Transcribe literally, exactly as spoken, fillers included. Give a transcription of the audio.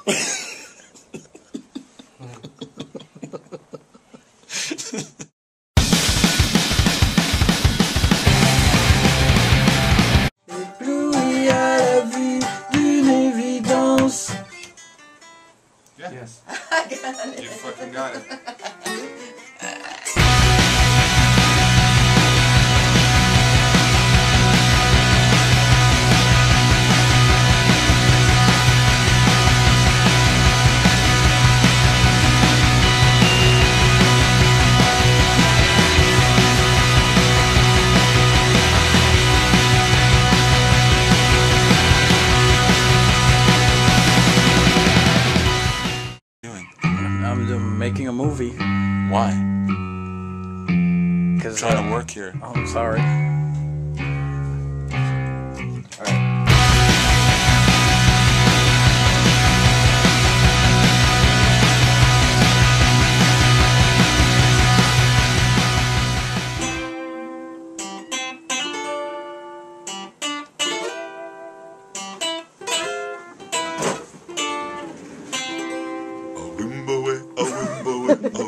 Ébloui à la vue d'une évidence. Yes. I got it. You fucking got it. I'm doing, making a movie. Why? Cause Trying uh, to work here. Oh, I'm sorry. All right. A wimbo, a wimbo, a